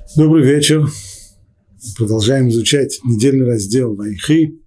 Добрый вечер. Продолжаем изучать недельный раздел Вайхи.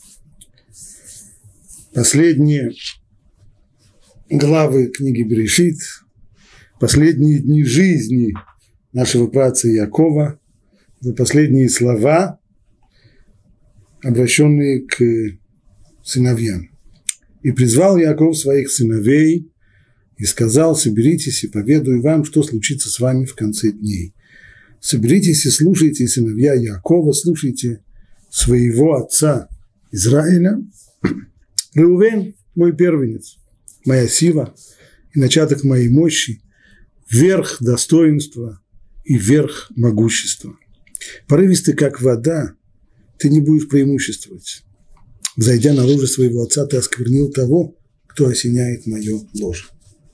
Последние главы книги Берешит, последние дни жизни нашего праотца Яакова, последние слова, обращенные к сыновьям. «И призвал Яаков своих сыновей, и сказал: соберитесь и поведаю вам, что случится с вами в конце дней. Соберитесь и слушайте, сыновья Яакова, слушайте своего отца Израиля. Реувен, мой первенец, моя сила и начаток моей мощи, верх достоинства и верх могущества. Порывистый, как вода, ты не будешь преимуществовать. Взойдя на ложе своего отца, ты осквернил того, кто осеняет мое ложе».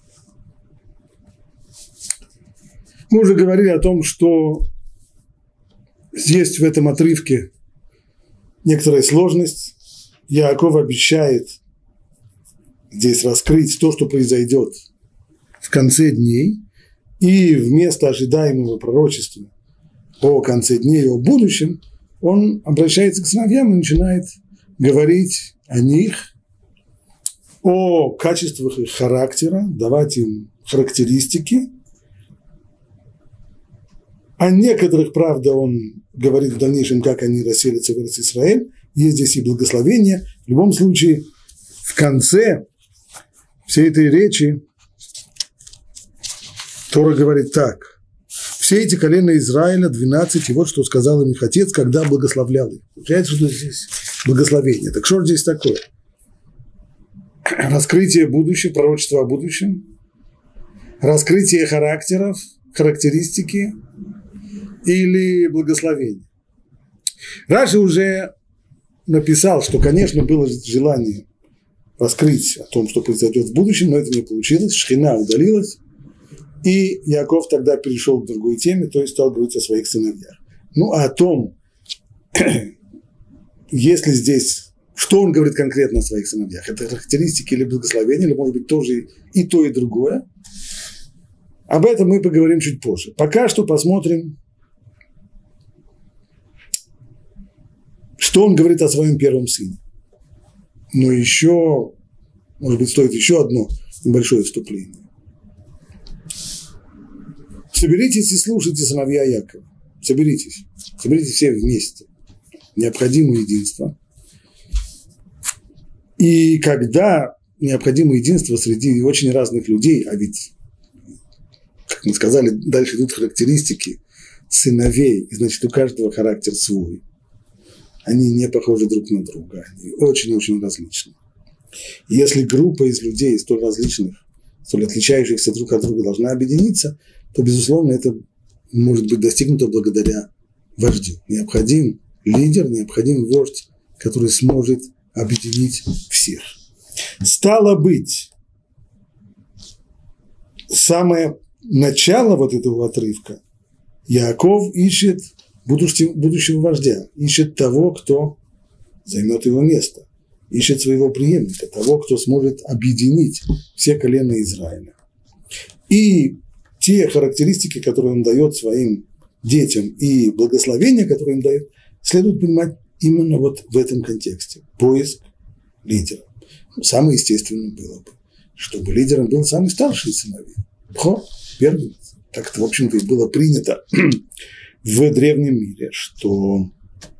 Мы уже говорили о том, что есть в этом отрывке некоторая сложность. Яаков обещает здесь раскрыть то, что произойдет в конце дней, и вместо ожидаемого пророчества о конце дней, о будущем, он обращается к сыновьям и начинает говорить о них, о качествах их характера, давать им характеристики. О некоторых, правда, он говорит в дальнейшем, как они расселятся в Эрец-Исраэль. Есть здесь и благословение. В любом случае, в конце всей этой речи Тора говорит так: все эти колена Израиля, 12, и вот что сказал им их отец, когда благословлял их. Получается, что здесь благословение. Так что здесь такое? Раскрытие будущего, пророчество о будущем, раскрытие характеров, характеристики или благословение. Раши уже написал, что, конечно, было желание раскрыть о том, что произойдет в будущем, но это не получилось, Шхина удалилась, и Яаков тогда перешел к другой теме, то есть стал говорить о своих сыновьях. Ну, а о том, если здесь, что он говорит конкретно о своих сыновьях, это характеристики или благословения, или, может быть, тоже и то, и другое, об этом мы поговорим чуть позже. Пока что посмотрим, что он говорит о своем первом сыне. Но еще, может быть, стоит еще одно небольшое вступление. Соберитесь и слушайте, сыновья Яакова. Соберитесь все вместе. Необходимо единство. И когда необходимо единство среди очень разных людей, а ведь, как мы сказали, дальше идут характеристики сыновей, и значит, у каждого характер свой. Они не похожи друг на друга, они очень-очень различны. И если группа из людей столь различных, столь отличающихся друг от друга должна объединиться, то, безусловно, это может быть достигнуто благодаря вождю. Необходим лидер, необходим вождь, который сможет объединить всех. Стало быть, самое начало вот этого отрывка Яаков ищет будущего вождя, ищет того, кто займет его место, ищет своего преемника, того, кто сможет объединить все колена Израиля. И те характеристики, которые он дает своим детям, и благословения, которые им дает, следует понимать именно вот в этом контексте. Поиск лидера. Самое естественное было бы, чтобы лидером был самый старший из сыновей. Бхор, первенец. Так это, в общем-то, и было принято в древнем мире, что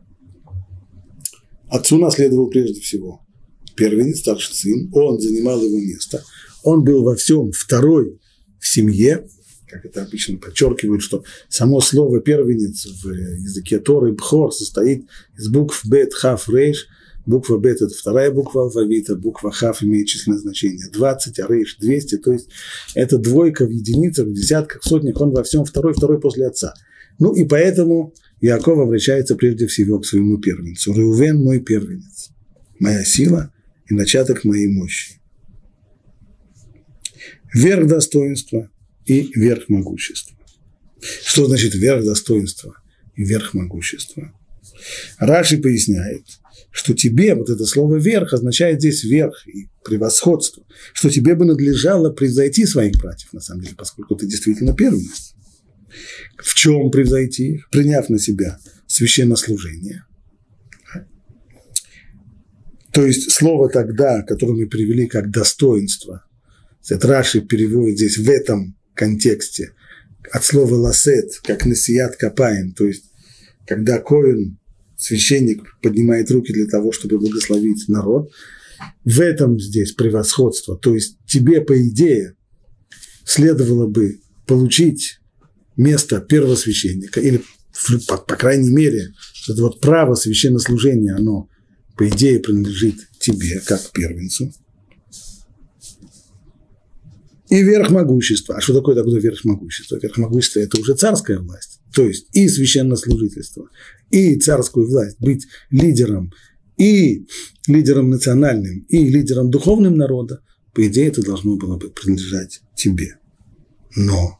отцу наследовал прежде всего первенец, старший сын, он занимал его место, он был во всем второй в семье, как это обычно подчеркивают, что само слово первенец в языке Торы бхор состоит из букв бет, хав, рейш. Буква бет – это вторая буква алфавита, буква хав имеет численное значение 20, а рейш – 200, то есть это двойка в единицах, в десятках, в сотнях, он во всем второй после отца. Ну и поэтому Яаков обращается прежде всего к своему первенцу. Реувен – мой первенец, моя сила и начаток моей мощи. Верх достоинства и верх могущества. Что значит верх достоинства и верх могущества? Раши поясняет, что тебе, вот это слово «верх» означает здесь верх и превосходство, что тебе бы надлежало превзойти своих братьев, на самом деле, поскольку ты действительно первенец. В чем превзойти их? Приняв на себя священнослужение. То есть слово тогда, которое мы привели как достоинство, Раши переводит здесь в этом контексте от слова ласет, как насият капаем, то есть когда коэн, священник, поднимает руки для того, чтобы благословить народ, в этом здесь превосходство. То есть тебе, по идее, следовало бы получить место первосвященника, или, по крайней мере, это вот право священнослужения, оно, по идее, принадлежит тебе, как первенцу. И верх могущества. А что такое верх могущества? Верх могущества – это уже царская власть. То есть и священнослужительство, и царскую власть, быть лидером, и лидером национальным, и лидером духовным народа, по идее, это должно было бы принадлежать тебе. Но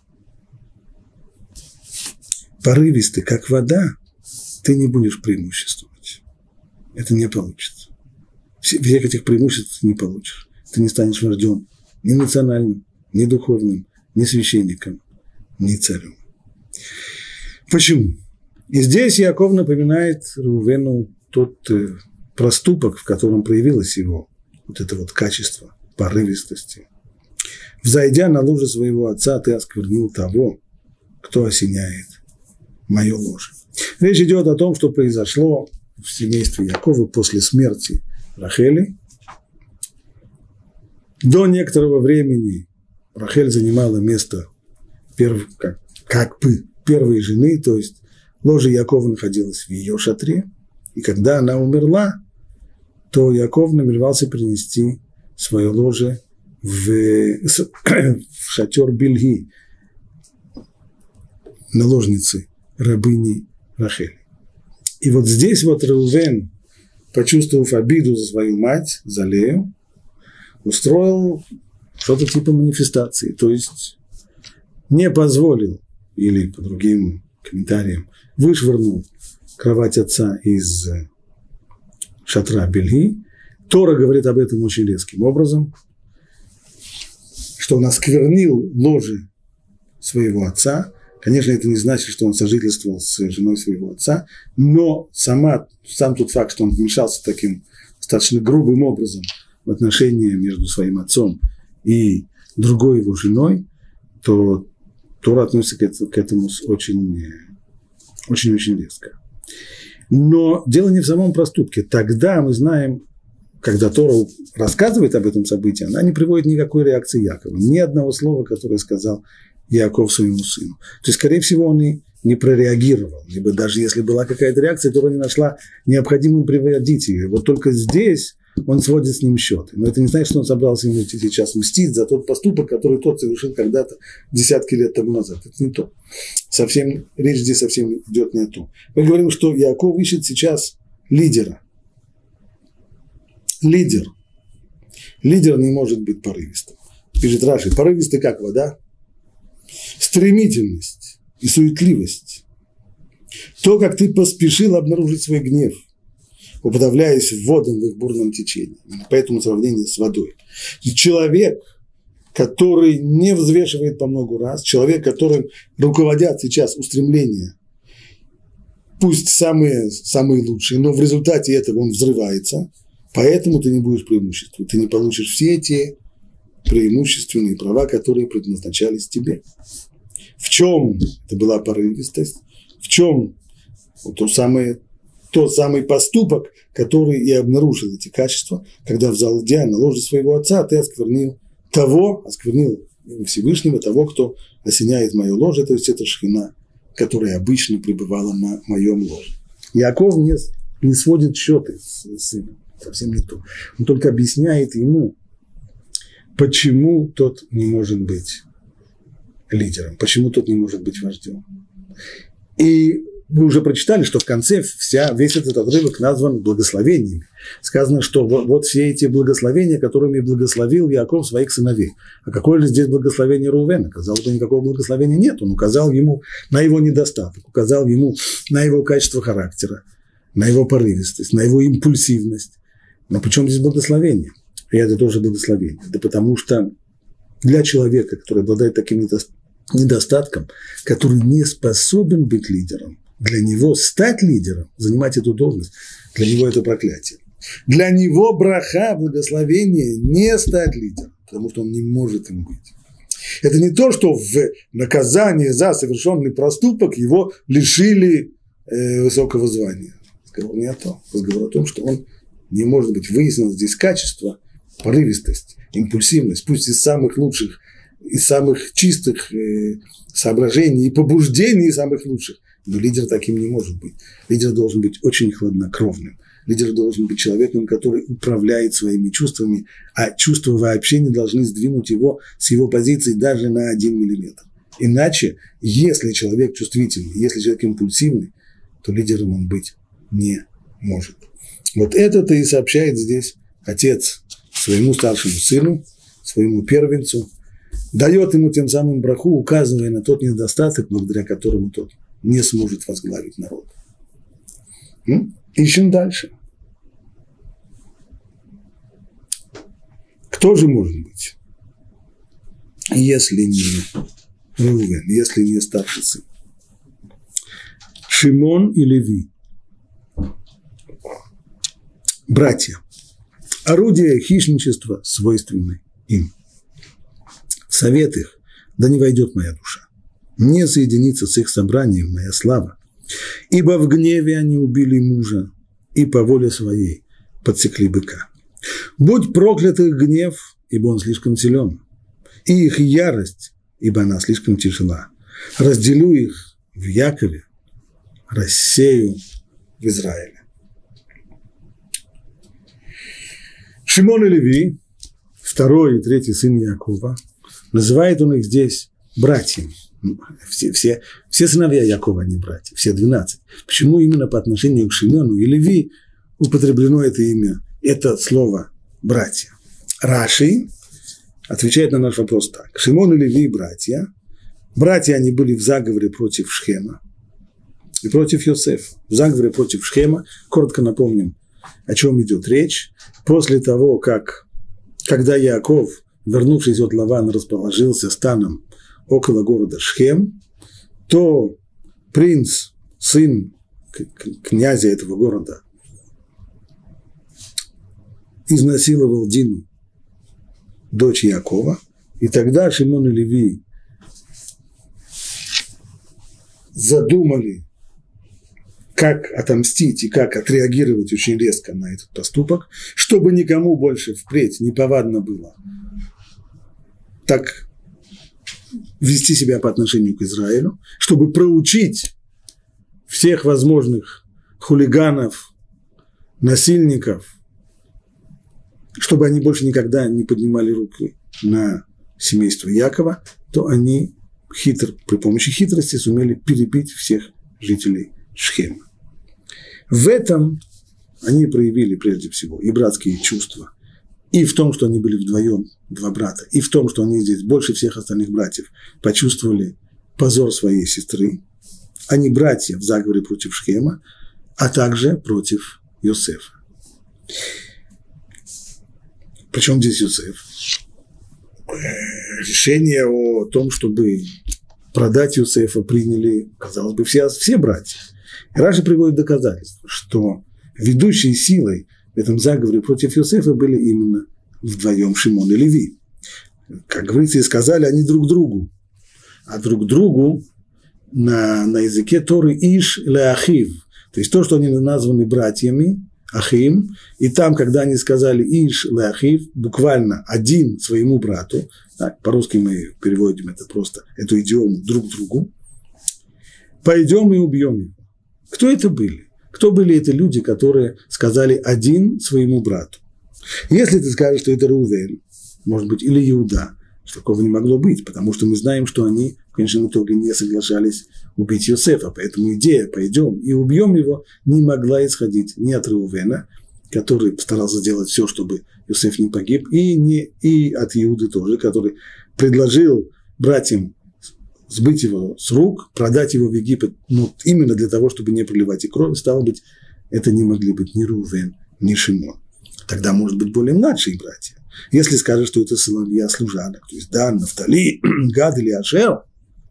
порывистый, как вода, ты не будешь преимуществовать. Это не получится. Всех этих преимуществ ты не получишь. Ты не станешь вождем ни национальным, ни духовным, ни священником, ни царем. Почему? И здесь Яаков напоминает Реувену тот проступок, в котором проявилось его вот это вот качество порывистости. «Взойдя на ложе своего отца, ты осквернил того, кто осеняет мое ложе». Речь идет о том, что произошло в семействе Яакова после смерти Рахели. До некоторого времени Рахель занимала место как бы первой жены, то есть ложе Яакова находилось в ее шатре, и когда она умерла, то Яаков намеревался принести свое ложе в шатер Бильги, наложницы рабыни Рахели. И вот здесь вот Реувен, почувствовав обиду за свою мать, за Лею, устроил что-то типа манифестации, то есть не позволил, или по другим комментариям, вышвырнул кровать отца из шатра Бельги. Тора говорит об этом очень резким образом, что он осквернил ложе своего отца. Конечно, это не значит, что он сожительствовал с женой своего отца, но сам тот факт, что он вмешался таким достаточно грубым образом в отношения между своим отцом и другой его женой, то Тора относится к этому очень-очень резко. Но дело не в самом проступке. Тогда мы знаем, когда Тора рассказывает об этом событии, она не приводит никакой реакции Яакова, ни одного слова, которое сказал Яаков своему сыну. То есть, скорее всего, он и не прореагировал, либо даже если была какая-то реакция, Тора не нашла необходимым приводить ее. Вот только здесь он сводит с ним счеты. Но это не значит, что он собрался ему сейчас мстить за тот поступок, который тот совершил когда-то десятки лет тому назад. Это не то. Речь здесь совсем идет не о том. Мы говорим, что Яаков ищет сейчас лидера. Лидер не может быть порывистым. Пишет Раши, порывистый как вода. Стремительность и суетливость. То, как ты поспешил обнаружить свой гнев, уподавляясь водам в их бурном течении. Поэтому сравнение с водой. Человек, который не взвешивает по много раз, человек, которым руководят сейчас устремления, пусть самые лучшие, но в результате этого он взрывается, поэтому ты не будешь преимуществовать. Ты не получишь все те преимущественные права, которые предназначались тебе. В чем это была порывистость? В чем тот самый поступок, который и обнаружил эти качества, когда взойдя на ложе своего отца, ты осквернил Всевышнего, того, кто осеняет мое ложе, то есть это шхина, которая обычно пребывала на моем ложе. Яаков не сводит счеты с сыном, совсем не то. Он только объясняет ему, почему тот не может быть лидером, почему тот не может быть вождем. И вы уже прочитали, что в конце весь этот отрывок назван благословениями. Сказано, что вот все эти благословения, которыми благословил Яаков своих сыновей. А какое же здесь благословение Реувена? Казалось бы, никакого благословения нет. Он указал ему на его недостаток, указал ему на его качество характера, на его порывистость, на его импульсивность. Но при чем здесь благословение? И это тоже благословение. Да потому что для человека, который обладает таким недостатком, который не способен быть лидером. Для него стать лидером, занимать эту должность, для него это проклятие. Для него браха, благословение, не стать лидером, потому что он не может им быть. Это не то, что в наказании за совершенный проступок его лишили высокого звания. Разговор не о том. Разговор о том, что он не может быть. Выяснено здесь качество, порывистость, импульсивность, пусть из самых лучших, из самых чистых соображений и побуждений самых лучших. Но лидер таким не может быть. Лидер должен быть очень хладнокровным. Лидер должен быть человеком, который управляет своими чувствами, а чувства вообще не должны сдвинуть его с его позиции даже на 1 миллиметр. Иначе, если человек чувствительный, если человек импульсивный, то лидером он быть не может. Вот это-то и сообщает здесь отец своему старшему сыну, своему первенцу, дает ему тем самым браху, указывая на тот недостаток, благодаря которому тот не сможет возглавить народ. Ищем дальше. Кто же может быть, если не Реувен, если не старший сын? Шимон и Леви. Братья. Орудие хищничества свойственны им. В совет их да не войдет моя душа. Не соединится с их собранием моя слава. Ибо в гневе они убили мужа, и по воле своей подсекли быка. Будь проклят их гнев, ибо он слишком силен, и их ярость, ибо она слишком тяжела. Разделю их в Якове, рассею в Израиле. Шимон и Леви, второй и третий сын Якова, называет он их здесь братьями. Все сыновья Якова, они братья, все 12. Почему именно по отношению к Шимону и Леви употреблено это имя, это слово «братья»? Раши отвечает на наш вопрос так. Шимон и Леви – братья. Братья они были в заговоре против Шхема и против Йосефа. В заговоре против Шхема, коротко напомним, о чем идет речь. После того, когда Яаков, вернувшись от Лавана, расположился станом около города Шхем, то принц, сын князя этого города, изнасиловал Дину, дочь Яакова, и тогда Шимон и Леви задумали, как отомстить и как отреагировать очень резко на этот поступок, чтобы никому больше впредь неповадно было так вести себя по отношению к Израилю, чтобы проучить всех возможных хулиганов, насильников, чтобы они больше никогда не поднимали руки на семейство Якова, то они при помощи хитрости сумели перебить всех жителей Шхема. В этом они проявили прежде всего и братские чувства, и в том, что они были вдвоем, два брата, и в том, что они здесь больше всех остальных братьев почувствовали позор своей сестры. Они братья в заговоре против Шхема, а также против Йосефа. Причем здесь Йосеф? Решение о том, чтобы продать Йосефа, приняли, казалось бы, все братья. И Раши приводит доказательства, что ведущей силой в этом заговоре против Йосефа были именно вдвоем Шимон и Леви. Как говорится, и сказали они друг другу, а друг другу на языке Торы иш леахив, то есть то, что они названы братьями, ахим, и там, когда они сказали иш леахив, буквально один своему брату, так, по-русски мы переводим это просто, эту идиому друг другу, пойдем и убьем его. Кто это были? Кто были эти люди, которые сказали один своему брату? Если ты скажешь, что это Реувен, может быть, или Иуда, что такого не могло быть, потому что мы знаем, что они в конечном итоге не соглашались убить Йосефа, поэтому идея «пойдем и убьем его» не могла исходить ни от Реувена, который постарался сделать все, чтобы Йосеф не погиб, и от Иуды тоже, который предложил братьям сбыть его с рук, продать его в Египет, именно для того, чтобы не проливать и кровь, стало быть, это не могли быть ни Реувен, ни Шимон. Тогда, может быть, более младшие братья. Если скажешь, что это сыновья служанок, то есть Дан, Нафтали, Гад или Ашер,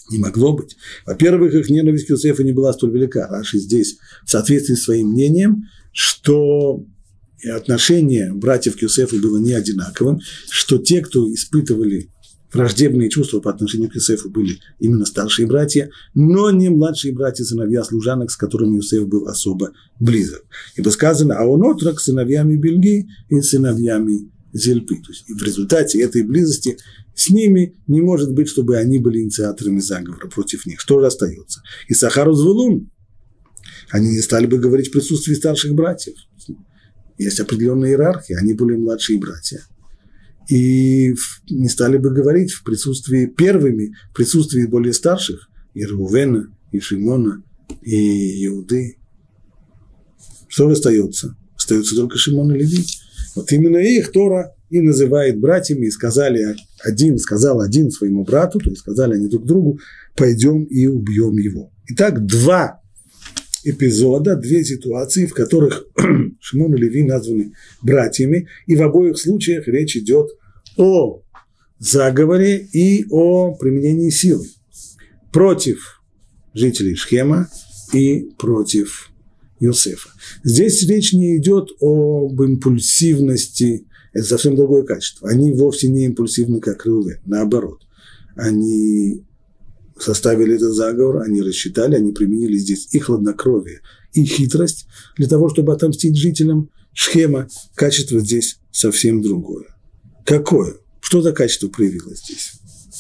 Не могло быть. Во-первых, их ненависть к Йосефу не была столь велика. Раши здесь в соответствии с своим мнением, что отношение братьев к Йосефу было не одинаковым, что те, кто испытывали враждебные чувства по отношению к Йосефу, были именно старшие братья, но не младшие братья, сыновья служанок, с которыми Йосеф был особо близок. Ибо сказано, а он отрок с сыновьями Бельги и сыновьями Зильпы. То есть в результате этой близости с ними не может быть, чтобы они были инициаторами заговора против них. Что же остается? И Сахар и Звулун, они не стали бы говорить в присутствии старших братьев. Есть определенная иерархия, они были младшие братья. И не стали бы говорить в присутствии первыми, в присутствии более старших, и Рувена, и Шимона, и Иуды. Что же остается? Остается только Шимон и Леви. Вот именно их Тора и называет братьями, и сказал один своему брату, то есть сказали они друг другу, пойдем и убьем его. Итак, два эпизода, две ситуации, в которых Шимон и Леви названы братьями, и в обоих случаях речь идет о заговоре и о применении силы против жителей Шхема и против Йосефа. Здесь речь не идет об импульсивности, это совсем другое качество. Они вовсе не импульсивны, как Реувен, наоборот. Они составили этот заговор, они рассчитали, они применили здесь и хладнокровие, и хитрость для того, чтобы отомстить жителям Шхема. Качество здесь совсем другое. Какое? Что за качество проявилось здесь?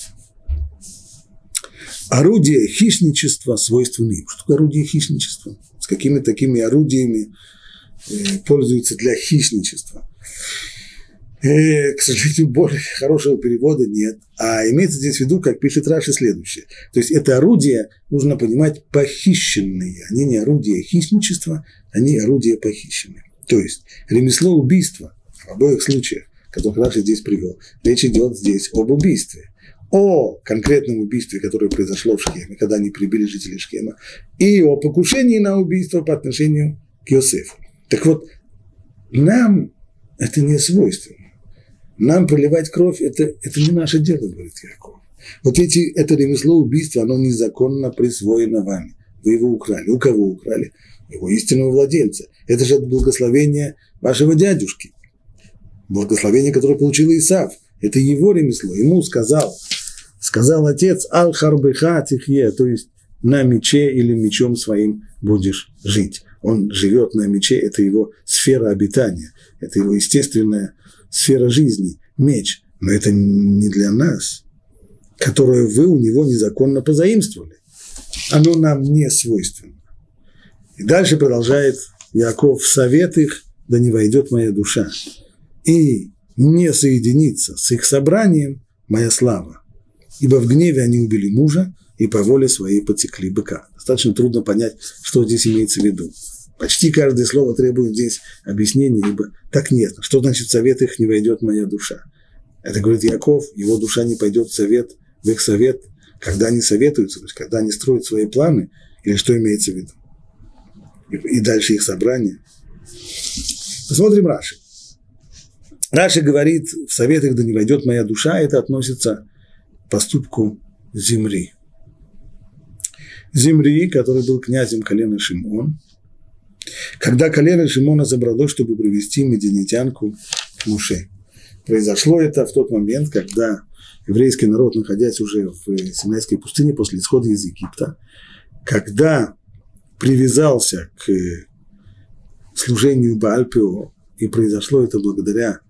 Орудие хищничества свойственны им. Что такое орудие хищничества? С какими такими орудиями пользуются для хищничества? К сожалению, более хорошего перевода нет. А имеется здесь в виду, как пишет Раши, следующее. То есть это орудия, нужно понимать, похищенные. Они не орудия хищничества, они орудия похищенные. То есть ремесло убийства в обоих случаях, которых Раши здесь привел, речь идет здесь об убийстве. О конкретном убийстве, которое произошло в Шхеме, когда они прибили жителей Шхема, и о покушении на убийство по отношению к Йосефу. Так вот, нам это не свойственно. Нам проливать кровь – это не наше дело, говорит Яков. Вот это ремесло убийства, оно незаконно присвоено вами. Вы его украли. У кого украли? Его истинного владельца. Это же благословение вашего дядюшки. Благословение, которое получил Исав. Это его ремесло. Ему сказал отец «Аль-Харбеха тихье», то есть на мече или мечом своим будешь жить. Он живет на мече, это его сфера обитания, это его естественная сфера жизни, меч. Но это не для нас, которое вы у него незаконно позаимствовали. Оно нам не свойственно. И дальше продолжает Яков: «В совет их да не войдет моя душа, и не соединится с их собранием моя слава, ибо в гневе они убили мужа, и по воле своей подсекли быка». Достаточно трудно понять, что здесь имеется в виду. Почти каждое слово требует здесь объяснения, ибо так нет. Что значит «в совет их не войдет моя душа»? Это говорит Яков, его душа не пойдет в их совет, когда они советуются, то есть когда они строят свои планы, или что имеется в виду. И дальше их собрание. Посмотрим Раши. Раши говорит: «В совет их да не войдет моя душа», это относится к поступку Зимри. Зимри, который был князем колена Шимон, когда колено Шимона забралось, чтобы привести медианитянку к Моше. Произошло это в тот момент, когда еврейский народ, находясь уже в Синайской пустыне после исхода из Египта, когда привязался к служению Бааль-Пеор, и произошло это благодаря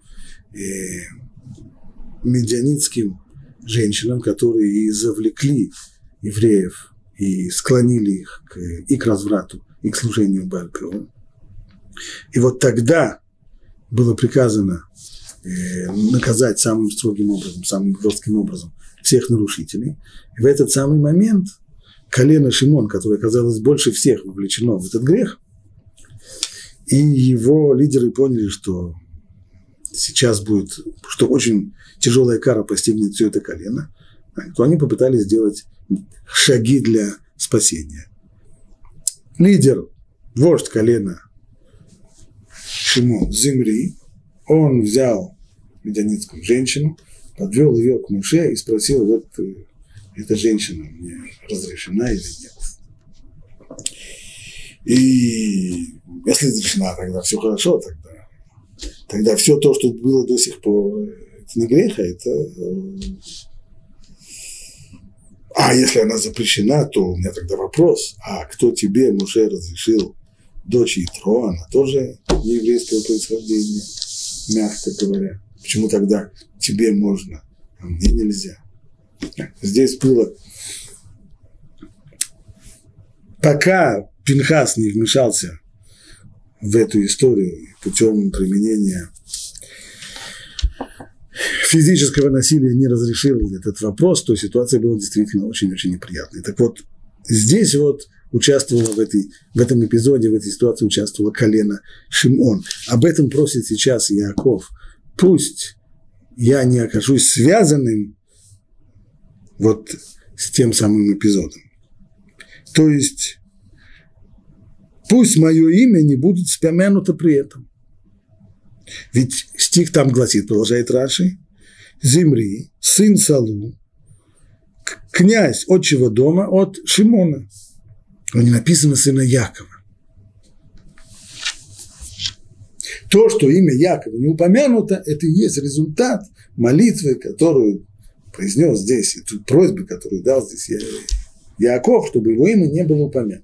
медианитским женщинам, которые и завлекли евреев, и склонили их и к разврату, и к служению Бааль-Пеор. И вот тогда было приказано наказать самым строгим образом, самым жестким образом всех нарушителей. И в этот самый момент колено Шимон, которое оказалось больше всех вовлечено в этот грех, и его лидеры поняли, что сейчас будет, что очень тяжелая кара постигнет все это колено, то они попытались сделать шаги для спасения. Лидер, вождь колена Шимон, Зимри, он взял медианитскую женщину, подвел ее к Моше и спросил: вот эта женщина мне разрешена или нет. И если разрешена, тогда все хорошо, тогда все то, что было до сих пор, это не грех, а это... А если она запрещена, то у меня тогда вопрос, а кто тебе, Моше, разрешил дочь Итро, она тоже не еврейского происхождения, мягко говоря. Почему тогда тебе можно, а мне нельзя? Здесь было... Пока Пинхас не вмешался в эту историю путем применения физического насилия, не разрешил этот вопрос, то ситуация была действительно очень-очень неприятной. Так вот, здесь вот участвовала в этом эпизоде, в этой ситуации участвовало колено Шимон. Об этом просит сейчас Яаков. Пусть я не окажусь связанным вот с тем самым эпизодом. То есть, пусть мое имя не будет вспомянуто при этом. Ведь стих там гласит, продолжает Раши, Зимри, сын Салу, князь отчего дома от Шимона. Но не написано сына Якова. То, что имя Якова не упомянуто, это и есть результат молитвы, которую произнес здесь, и тут просьбы, которую дал здесь Яаков, чтобы его имя не было упомянуто.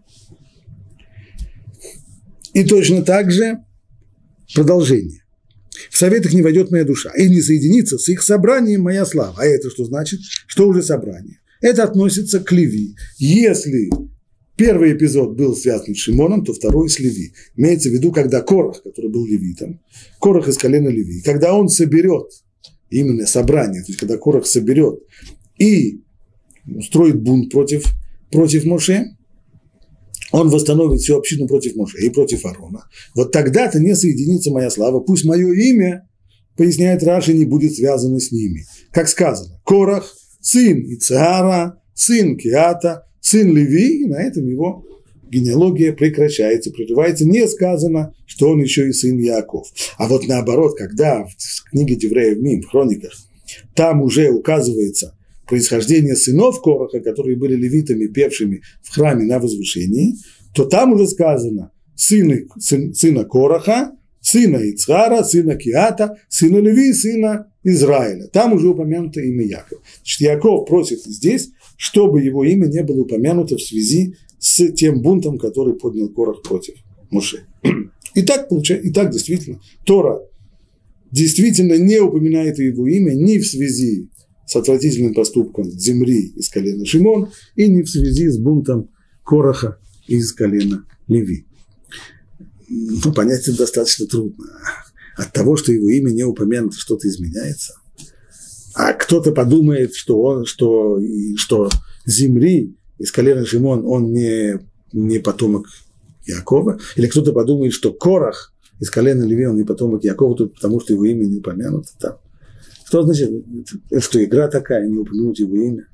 И точно так же продолжение. В советах не войдет моя душа, и не соединится с их собранием моя слава. А это что значит? Что уже собрание? Это относится к Леви. Если первый эпизод был связан с Шимоном, то второй с Леви. Имеется в виду, когда Корах, который был левитом, Корах из колена Леви, когда он соберет именно собрание, то есть когда Корах соберет и устроит бунт против Моше, он восстановит всю общину против Моше и против Аарона. Вот тогда-то не соединится моя слава. Пусть мое имя, поясняет Раши, не будет связано с ними. Как сказано, Корах, сын Ицхара, сын Киата, сын Леви, и на этом его генеалогия прекращается, прерывается. Не сказано, что он еще и сын Яаков. А вот наоборот, когда в книге Девреев Мим, в хрониках, там уже указывается происхождение сынов Кораха, которые были левитами, певшими в храме на возвышении, то там уже сказано сына Кораха, сына Ицхара, сына Киата, сына Леви, сына Израиля. Там уже упомянуто имя Яков. Значит, Яаков просит здесь, чтобы его имя не было упомянуто в связи с тем бунтом, который поднял Корах против Моше. И так действительно, Тора действительно не упоминает его имя ни в связи с отвратительным поступком Зимри из колена Шимон и не в связи с бунтом Кораха из колена Леви. Ну, понять это достаточно трудно. От того, что его имя не упомянуто, что-то изменяется. А кто-то подумает, что Зимри из колена Шимон, он не потомок Яакова, или кто-то подумает, что Корах из колена Леви, он не потомок Яакова, потому что его имя не упомянуто там. Что значит, это что, игра такая, не упомянуть его имя?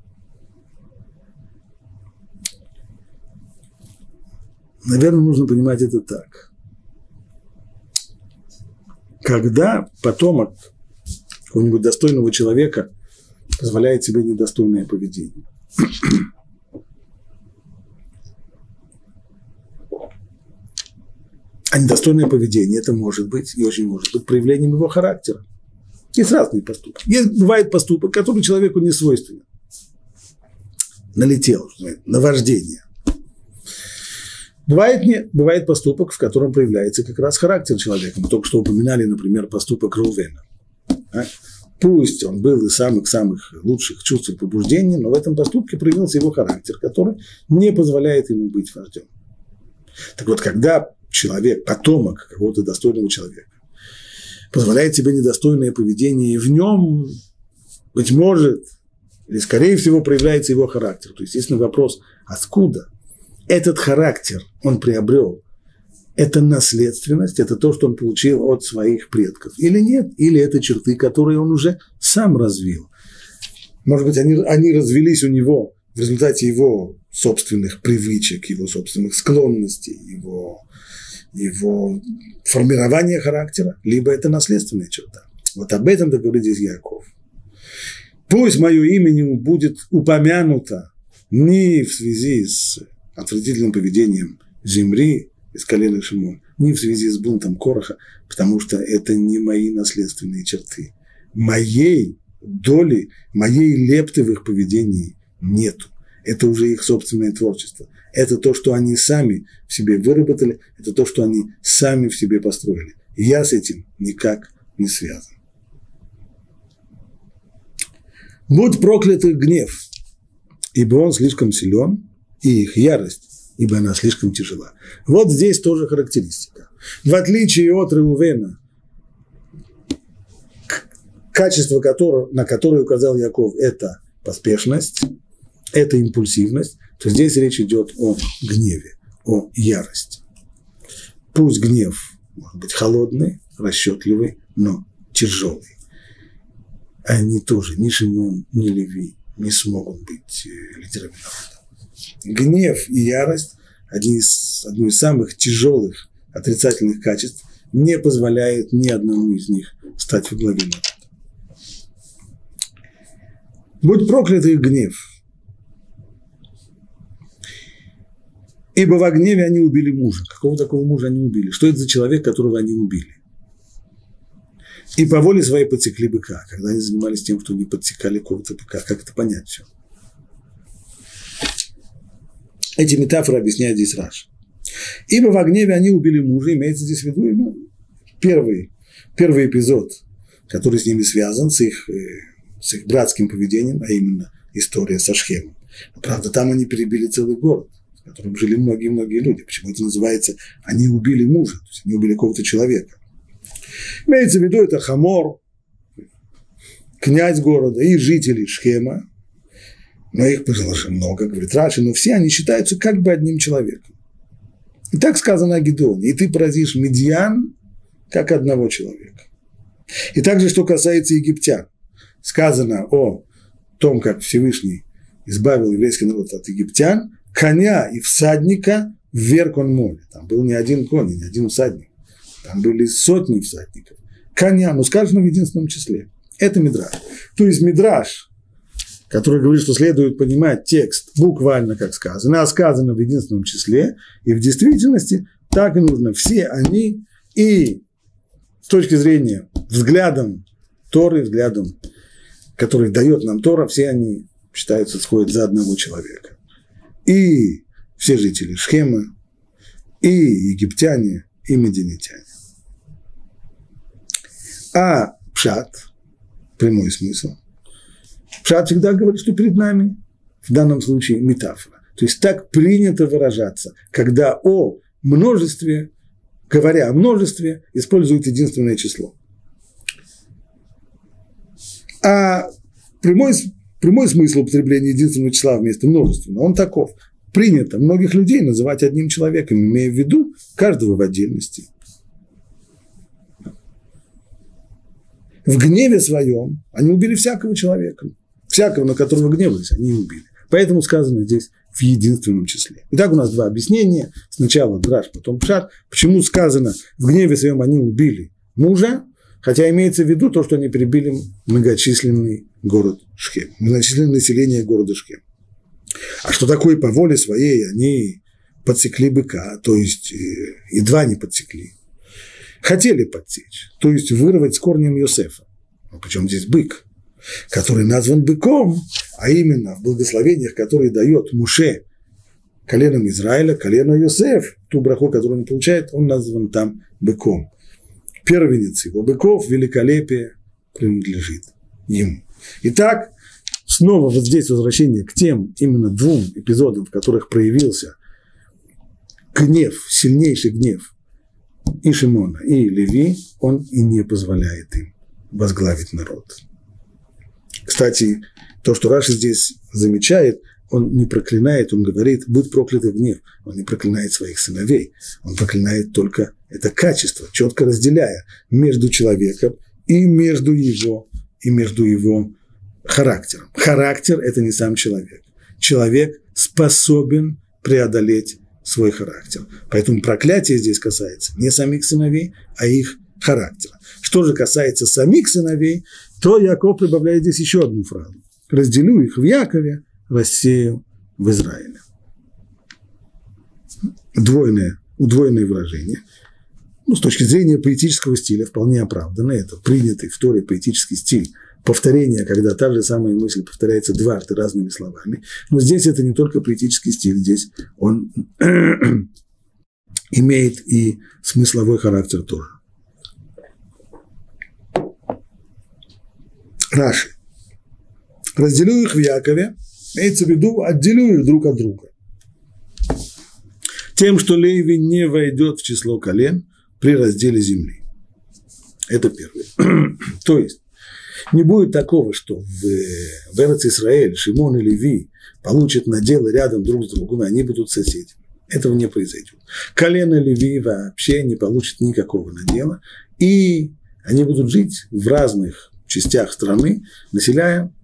Наверное, нужно понимать это так. Когда потомок какого-нибудь достойного человека позволяет себе недостойное поведение. А недостойное поведение это может быть, и очень может быть, проявлением его характера. Есть разные поступки. Бывает поступок, который человеку не свойственен. Налетел, наваждение. Бывает поступок, в котором проявляется как раз характер человека. Мы только что упоминали, например, поступок Рувена. Пусть он был из самых лучших чувств и побуждений, но в этом поступке проявился его характер, который не позволяет ему быть вождем. Так вот, когда человек, потомок какого-то достойного человека, позволяет себе недостойное поведение, и в нем, быть может, или скорее всего проявляется его характер. То есть, естественно, вопрос, откуда этот характер он приобрел? Это наследственность, это то, что он получил от своих предков. Или нет? Или это черты, которые он уже сам развил. Может быть, они развились у него в результате его собственных привычек, его собственных склонностей, его формирования характера, либо это наследственная черта. Вот об этом говорит здесь Яаков. Пусть мое имя не будет упомянуто ни в связи с отвратительным поведением Зимри из колена Шимона, ни в связи с бунтом Кораха, потому что это не мои наследственные черты. Моей доли, моей лепты в их поведении нету. Это уже их собственное творчество. Это то, что они сами в себе выработали, это то, что они сами в себе построили. И я с этим никак не связан. Будь проклят их гнев, ибо он слишком силен, и их ярость, ибо она слишком тяжела. Вот здесь тоже характеристика. В отличие от Реувена, качество, на которое указал Яков, это поспешность, это импульсивность, то здесь речь идет о гневе, о ярости. Пусть гнев может быть холодный, расчетливый, но тяжелый. Они тоже, ни Шимон, ни Леви, не смогут быть лидерами народа. Гнев и ярость – одно из самых тяжелых отрицательных качеств, не позволяет ни одному из них стать во главе народа. Будь проклят их гнев, ибо во гневе они убили мужа. Какого такого мужа они убили? Что это за человек, которого они убили? И по воле своей подсекли быка, когда они занимались тем, что они подсекали какого-то быка. Как это понять все? Эти метафоры объясняет здесь Раши. Ибо во гневе они убили мужа, имеется здесь в виду первый эпизод, который с ними связан, с их братским поведением, а именно история со Шхемом. Правда, там они перебили целый город, в котором жили многие-многие люди. Почему это называется «они убили мужа», то есть они убили какого-то человека. Имеется в виду это Хамор, князь города и жители Шхема, но их было же много, говорит Раши, но все они считаются как бы одним человеком. И так сказано о Гидеоне, и ты поразишь Медьян как одного человека. И также, что касается египтян, сказано о том, как Всевышний избавил еврейский народ от египтян, коня и всадника вверх он море. Там был не один конь, не один всадник. Там были сотни всадников. Коня, но сказано в единственном числе. Это мидраш. То есть мидраш, который говорит, что следует понимать текст буквально, как сказано, а сказано в единственном числе, и в действительности так и нужно. Все они и с точки зрения взглядом Торы, взглядом, который дает нам Тора, все они считаются, сходят за одного человека. И все жители Шхема, и египтяне, и медианитяне. А пшат, прямой смысл, пшат всегда говорит, что перед нами, в данном случае, метафора. То есть так принято выражаться, когда о множестве, говоря о множестве, используют единственное число. А прямой смысл употребления единственного числа вместо множественного, он таков. Принято многих людей называть одним человеком, имея в виду каждого в отдельности. В гневе своем они убили всякого человека. Всякого, на которого гневались, они убили. Поэтому сказано здесь в единственном числе. Итак, у нас два объяснения. Сначала драш, потом пшат. Почему сказано в гневе своем они убили мужа, хотя имеется в виду то, что они перебили многочисленный город Шхем, многочисленное население города Шхем. А что такое по воле своей они подсекли быка, то есть едва не подсекли. Хотели подсечь, то есть вырвать с корнем Йосефа. Причем здесь бык, который назван быком, а именно в благословениях, которые дает Муше коленом Израиля, колено Йосеф, ту браху, которую он получает, он назван там быком. Первенец его быков, великолепие принадлежит ему. Итак, снова вот здесь возвращение к тем именно двум эпизодам, в которых проявился гнев, сильнейший гнев и Шимона, и Леви, он и не позволяет им возглавить народ. Кстати, то, что Раши здесь замечает, он не проклинает, он говорит, будь проклят их гнев. Он не проклинает своих сыновей, он проклинает только это качество, четко разделяя между человеком и между его характером. Характер – это не сам человек. Человек способен преодолеть свой характер. Поэтому проклятие здесь касается не самих сыновей, а их характера. Что же касается самих сыновей, то Яков прибавляет здесь еще одну фразу. разделю их в Якове, рассею в Израиле. Удвоенное выражение. С точки зрения поэтического стиля вполне оправданно. Это принятый в Торе поэтический стиль повторения, когда та же самая мысль повторяется дважды разными словами. Но здесь это не только поэтический стиль, здесь он имеет и смысловой характер тоже. Раши. Разделю их в Якове, имеется в виду, отделю их друг от друга. Тем, что Леви не войдет в число колен при разделе земли. Это первое. То есть, не будет такого, что в Эрец-Исраэль Шимон и Леви получат наделы рядом друг с другом, и они будут соседями. Этого не произойдет. Колено Леви вообще не получит никакого надела, и они будут жить в разных частях страны, населяя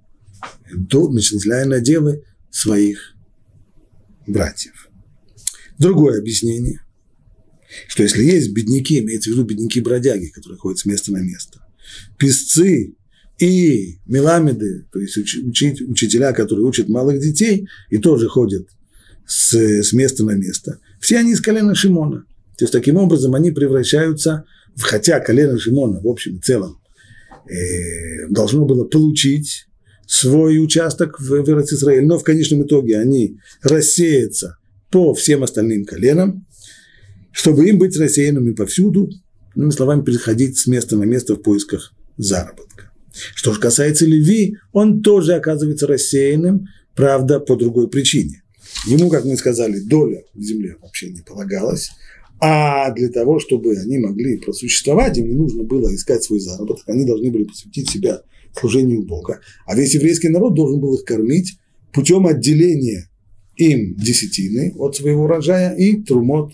наделы своих братьев. Другое объяснение, что если есть бедняки, имеется в виду бедняки-бродяги, которые ходят с места на место, песцы и меламеды, то есть учителя, которые учат малых детей и тоже ходят с места на место, все они из колена Шимона. То есть таким образом они превращаются, хотя колено Шимона в общем и целом должно было получить свой участок в Эрец-Исраэль, но в конечном итоге они рассеются по всем остальным коленам, чтобы им быть рассеянными повсюду, иными словами, переходить с места на место в поисках заработка. Что же касается Леви, он тоже оказывается рассеянным, правда, по другой причине. Ему, как мы сказали, доля в земле вообще не полагалась, а для того, чтобы они могли просуществовать, им не нужно было искать свой заработок, они должны были посвятить себя служению Бога, а весь еврейский народ должен был их кормить путем отделения им десятины от своего урожая и трумот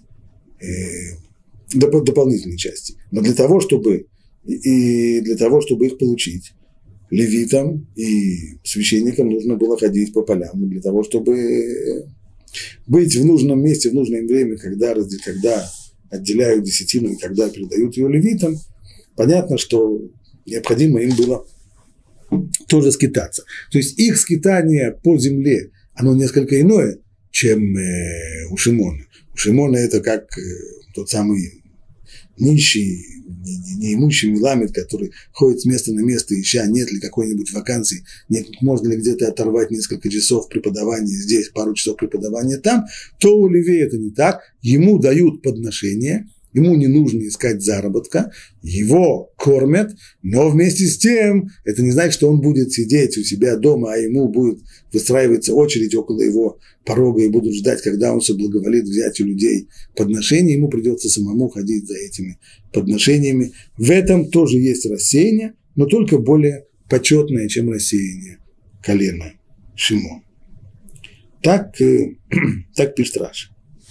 дополнительной части. Но для того, чтобы их получить, левитам и священникам нужно было ходить по полям. Для того, чтобы быть в нужном месте, в нужное время, когда отделяют десятину и когда передают ее левитам, понятно, что необходимо им было тоже скитаться. То есть их скитание по земле, оно несколько иное, чем у Шимона. У Шимона это как тот самый нищий, неимущий меламед, который ходит с места на место, ища, нет ли какой-нибудь вакансии, можно ли где-то оторвать несколько часов преподавания здесь, пару часов преподавания там, то у Левия это не так, ему дают подношение, ему не нужно искать заработка, его кормят, но вместе с тем это не значит, что он будет сидеть у себя дома, а ему будет выстраиваться очередь около его порога и будут ждать, когда он соблаговолит взять у людей подношения, ему придется самому ходить за этими подношениями. В этом тоже есть рассеяние, но только более почетное, чем рассеяние колена Шимон. Так пишет Раши.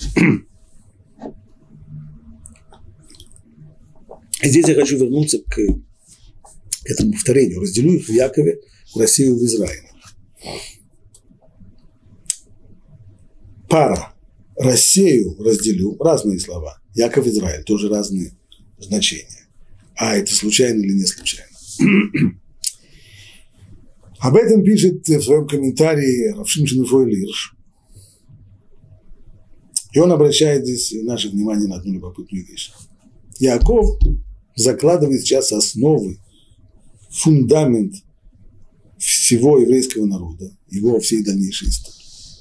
Здесь я хочу вернуться к этому повторению. Разделю их в Якове, рассею в Израиле. Пара. Рассею, разделю. Разные слова. Яков, Израиль. Тоже разные значения. А это случайно или не случайно? Об этом пишет в своем комментарии Рав Шимшон Рифуэль Ирш. И он обращает здесь наше внимание на одну любопытную вещь. Яков закладывает сейчас основы, фундамент всего еврейского народа, его всей дальнейшей истории.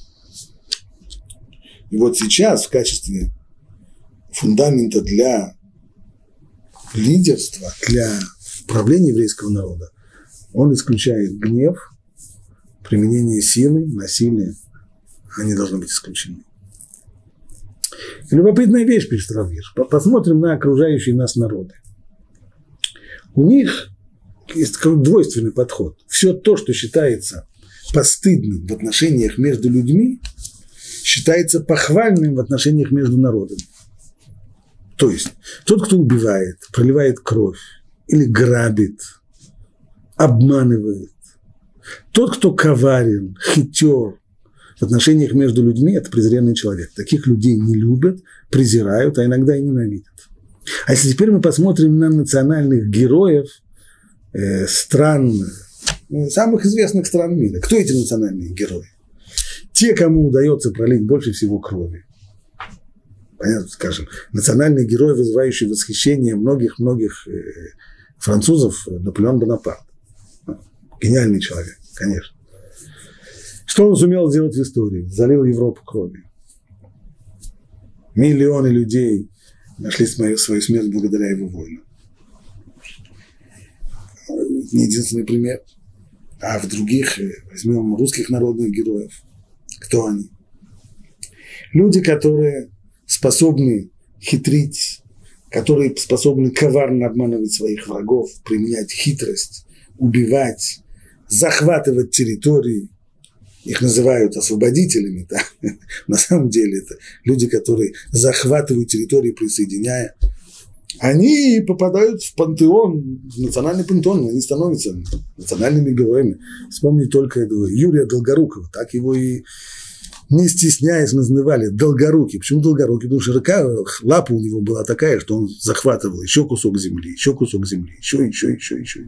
И вот сейчас в качестве фундамента для лидерства, для управления еврейского народа он исключает гнев, применение силы, насилие. Они должны быть исключены. Любопытная вещь, пишет Рав Ирш. Посмотрим на окружающие нас народы. У них есть двойственный подход. Все то, что считается постыдным в отношениях между людьми, считается похвальным в отношениях между народами. То есть тот, кто убивает, проливает кровь или грабит, обманывает, тот, кто коварен, хитер в отношениях между людьми, это презренный человек. Таких людей не любят, презирают, а иногда и ненавидят. А если теперь мы посмотрим на национальных героев стран самых известных стран мира. Кто эти национальные герои? Те, кому удается пролить больше всего крови. Понятно, скажем, национальный герой, вызывающий восхищение многих французов, Наполеон Бонапарт. Гениальный человек, конечно. Что он сумел сделать в истории? Залил Европу кровью. Миллионы людей нашли свою смерть благодаря его войнам. Не единственный пример. А в других, возьмем русских народных героев. Кто они? Люди, которые способны хитрить, которые способны коварно обманывать своих врагов, применять хитрость, убивать, захватывать территории. Их называют освободителями. Да? На самом деле это люди, которые захватывают территории, присоединяя. Они попадают в пантеон, в национальный пантеон, они становятся национальными героями. Вспомни только этого Юрия Долгорукова, так его и не стесняясь называли Долгорукий. Почему Долгорукий? Потому что рука, лапа у него была такая, что он захватывал еще кусок земли, еще кусок земли, еще.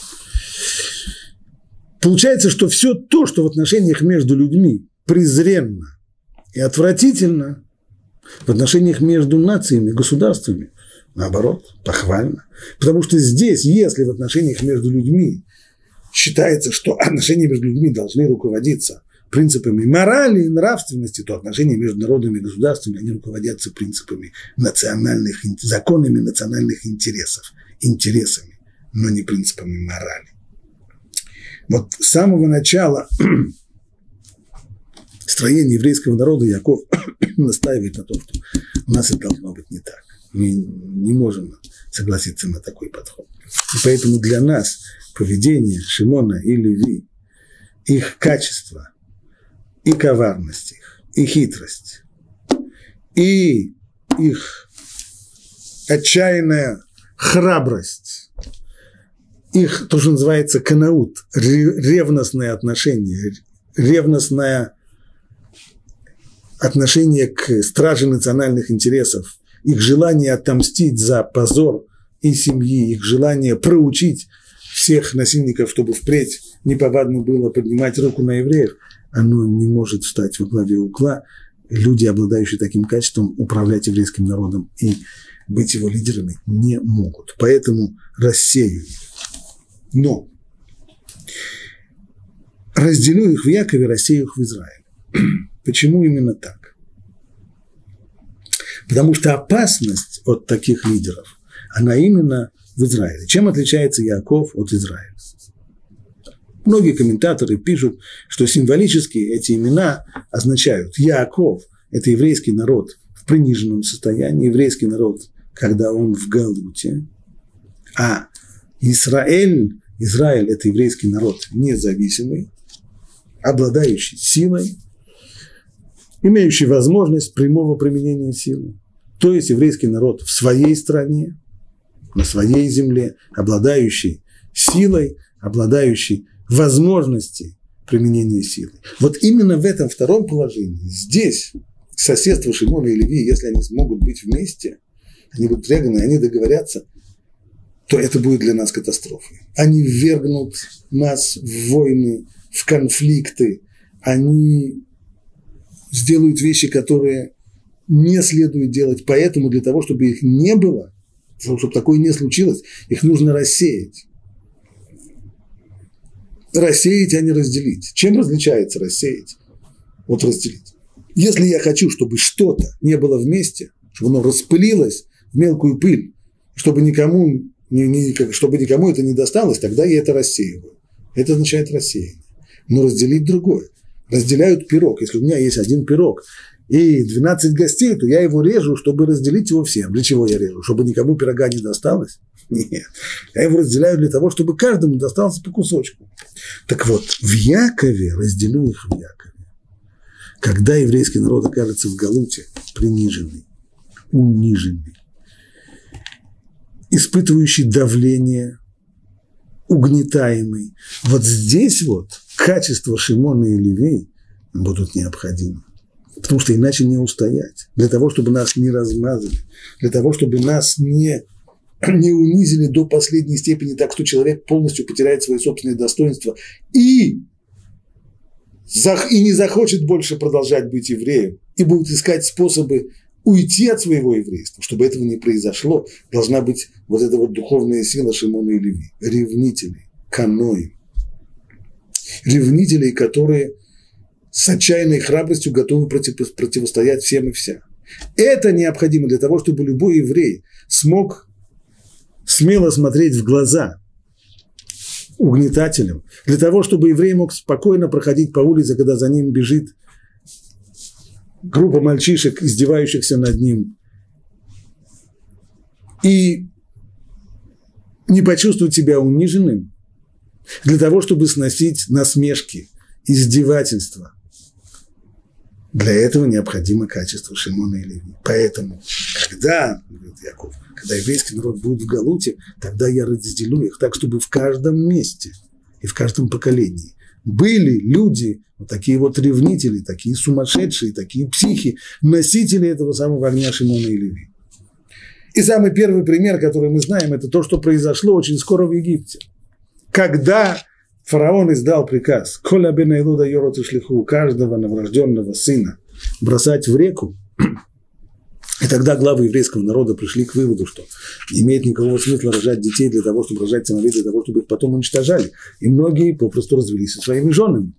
Получается, что все то, что в отношениях между людьми презренно и отвратительно, в отношениях между нациями, государствами, наоборот, похвально. Потому что здесь, если в отношениях между людьми считается, что отношения между людьми должны руководиться принципами морали и нравственности, то отношения между народами и государствами, они руководятся принципами национальных, законами национальных интересами, но не принципами морали. Вот с самого начала строения еврейского народа Яков настаивает на том, что у нас это должно быть не так. Мы не можем согласиться на такой подход. И поэтому для нас поведение Шимона и Леви, их качество, и коварность их, и хитрость, и их отчаянная храбрость, их, то, что называется, канаут, ревностное отношение к страже национальных интересов, их желание отомстить за позор и семьи, их желание проучить всех насильников, чтобы впредь неповадно было поднимать руку на евреев, оно не может встать во главе угла. Люди, обладающие таким качеством, управлять еврейским народом и быть его лидерами не могут. Поэтому рассею их. Но разделю их в Якове, рассею их в Израиле. Почему именно так? Потому что опасность от таких лидеров, она именно в Израиле. Чем отличается Яков от Израиля? Многие комментаторы пишут, что символически эти имена означают Яков – это еврейский народ в приниженном состоянии, еврейский народ, когда он в галуте, а Израиль – это еврейский народ независимый, обладающий силой, имеющий возможность прямого применения силы. То есть еврейский народ в своей стране, на своей земле, обладающий силой, обладающий возможностью применения силы. Вот именно в этом втором положении, здесь, соседство Шимона и Леви, если они смогут быть вместе, они будут реганы, они договорятся, то это будет для нас катастрофой. Они ввергнут нас в войны, в конфликты, они сделают вещи, которые не следует делать. Поэтому для того, чтобы их не было, чтобы такое не случилось, их нужно рассеять. Рассеять, а не разделить. Чем различается рассеять от разделить? Если я хочу, чтобы что-то не было вместе, чтобы оно распылилось в мелкую пыль, чтобы никому это не досталось, тогда я это рассеиваю. Это означает рассеяние. Но разделить другое. Разделяют пирог. Если у меня есть один пирог и 12 гостей, то я его режу, чтобы разделить его всем. Для чего я режу? Чтобы никому пирога не досталось? Нет. Я его разделяю для того, чтобы каждому досталось по кусочку. Так вот, в Якове, разделю их в Якове. Когда еврейский народ окажется в галуте, приниженный, униженный, испытывающий давление, угнетаемый, вот здесь вот качества Шимона и Леви будут необходимы. Потому что иначе не устоять. Для того, чтобы нас не размазали, для того, чтобы нас не не унизили до последней степени так, что человек полностью потеряет свои собственные достоинства и не захочет больше продолжать быть евреем, и будет искать способы уйти от своего еврейства. Чтобы этого не произошло, должна быть вот эта вот духовная сила Шимона и Леви, ревнителей, канои, ревнителей, которые с отчаянной храбростью готовы противостоять всем и вся. Это необходимо для того, чтобы любой еврей смог смело смотреть в глаза угнетателям, для того, чтобы еврей мог спокойно проходить по улице, когда за ним бежит группа мальчишек, издевающихся над ним, и не почувствовать себя униженным, для того, чтобы сносить насмешки, издевательства. Для этого необходимо качество Шимона и Леви. Поэтому, когда, говорит Яков, когда еврейский народ будет в Галуте, тогда я разделю их так, чтобы в каждом месте и в каждом поколении были люди, вот такие вот ревнители, такие сумасшедшие, такие психи, носители этого самого огня Шимона и Леви. И самый первый пример, который мы знаем, это то, что произошло очень скоро в Египте. Когда фараон издал приказ «Коля бен Илуда йорот и шлиху» каждого новорожденного сына бросать в реку, и тогда главы еврейского народа пришли к выводу, что не имеет никакого смысла рожать детей для того, чтобы рожать сыновей, для того, чтобы их потом уничтожали. И многие попросту развелись со своими женами.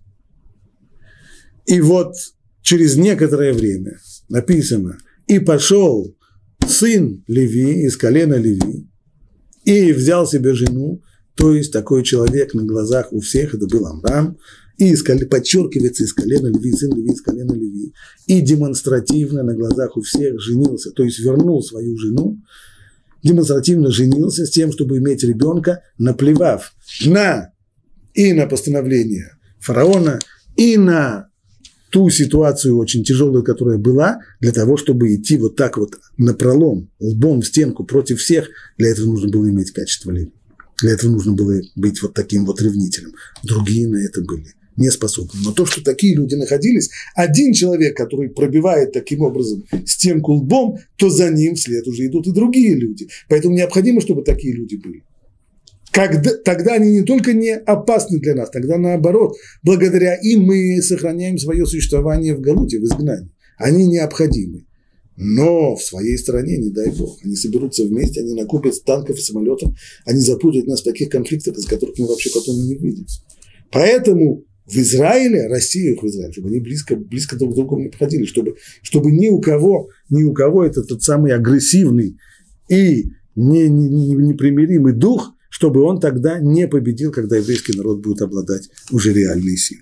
И вот через некоторое время написано «И пошел сын Леви из колена Леви и взял себе жену». То есть такой человек на глазах у всех, это был Амрам, и подчеркивается из колена Леви, сын Леви из колена Леви, и демонстративно на глазах у всех женился, то есть вернул свою жену, демонстративно женился с тем, чтобы иметь ребенка, наплевав и на постановление фараона, и на ту ситуацию очень тяжелую, которая была, для того, чтобы идти вот так вот напролом, лбом в стенку против всех, для этого нужно было иметь качество Леви. Для этого нужно было быть вот таким вот ревнителем. Другие на это были не способны. Но то, что такие люди находились, один человек, который пробивает таким образом стенку лбом, то за ним вслед уже идут и другие люди. Поэтому необходимо, чтобы такие люди были. Тогда они не только не опасны для нас, тогда наоборот, благодаря им мы сохраняем свое существование в Галуте, в изгнании. Они необходимы. Но в своей стране, не дай бог, они соберутся вместе, они накупят танков и самолетов, они запутают нас в таких конфликтах, из которых мы вообще потом и не выйдем. Поэтому в Израиле, Россию их в Израиле, чтобы они близко друг к другу не подходили, чтобы ни у кого этот тот самый агрессивный и непримиримый дух, чтобы он тогда не победил, когда еврейский народ будет обладать уже реальной силой.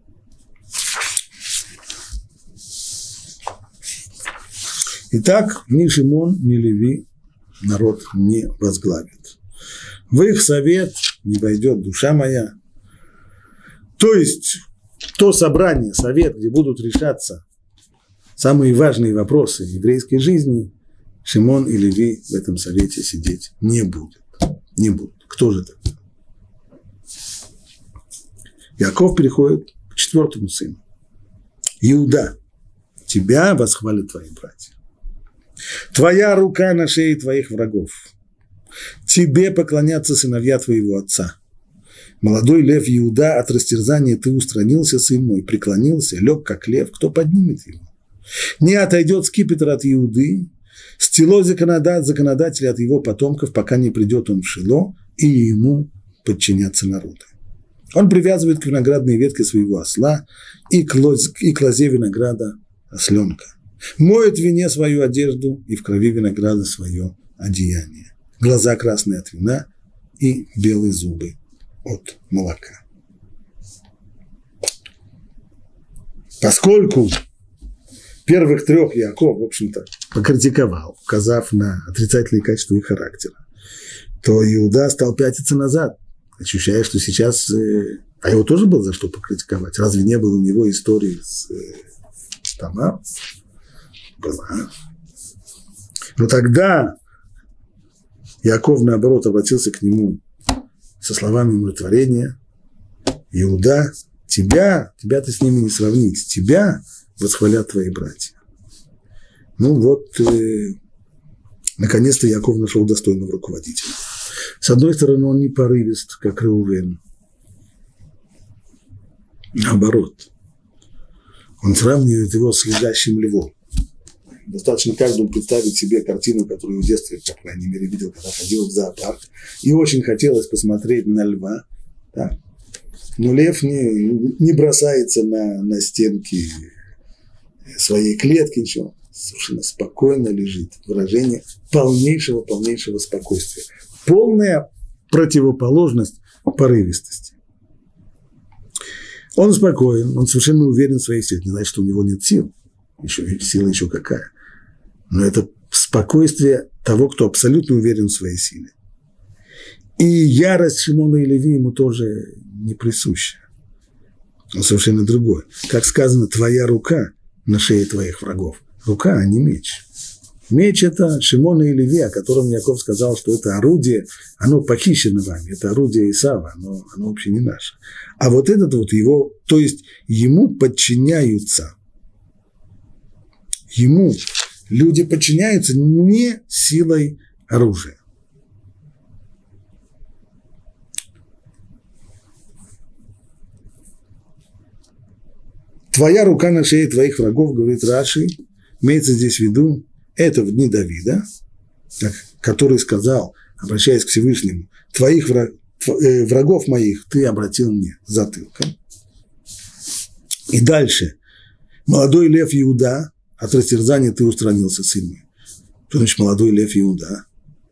Итак, ни Шимон, ни Леви народ не возглавит. В их совет не войдет душа моя. То есть, то собрание, совет, где будут решаться самые важные вопросы еврейской жизни, Шимон и Леви в этом совете сидеть не будут. Не будут. Кто же это? Яков переходит к четвертому сыну. Иуда, тебя восхвалят твои братья. Твоя рука на шее твоих врагов. Тебе поклонятся сыновья твоего отца. Молодой лев Иуда, от растерзания ты устранился, сын мой, преклонился, лег как лев, кто поднимет его? Не отойдет скипетр от Иуды, стело законодателя от его потомков, пока не придет он в Шило, и ему подчинятся народы. Он привязывает к виноградной ветке своего осла и к лозе винограда осленка. Моет в вине свою одежду и в крови винограда свое одеяние. Глаза красные от вина и белые зубы от молока. Поскольку первых трех Яков, в общем-то, покритиковал, указав на отрицательные качества их характера, то Иуда стал пятиться назад, ощущая, что сейчас... А его тоже было за что покритиковать? Разве не было у него истории с Тамар? Была. Но тогда Яков, наоборот, обратился к нему со словами умиротворения. Иуда, тебя-то с ними не сравнить. Тебя восхвалят твои братья. Ну вот, Наконец-то Яков нашел достойного руководителя. С одной стороны, он не порывист, как Реувен. Наоборот. Он сравнивает его с лежащим львом. Достаточно каждому представить себе картину, которую в детстве, по крайней мере, видел, когда ходил в зоопарк. И очень хотелось посмотреть на льва. Да. Но лев не бросается на стенки своей клетки, ничего. Совершенно спокойно лежит. Выражение полнейшего спокойствия. Полная противоположность порывистости. Он спокоен, он совершенно уверен в своих силах. Не значит, что у него нет сил. Сила еще какая. Но это спокойствие того, кто абсолютно уверен в своей силе. И ярость Шимона и Леви ему тоже не присуща. Он совершенно другой. Как сказано, твоя рука на шее твоих врагов. Рука, а не меч. Меч – это Шимона и Леви, о котором Яков сказал, что это орудие, оно похищено вами, это орудие Исава, оно вообще не наше. А вот этот вот его, то есть ему подчиняются. Ему люди подчиняются не силой оружия. Твоя рука на шее твоих врагов, говорит Раши, имеется здесь в виду, это в дни Давида, который сказал, обращаясь к Всевышнему, твоих врагов моих ты обратил мне затылком. И дальше, молодой лев Иуда, от растерзания ты устранился, сын мой. Что значит молодой лев Иуда?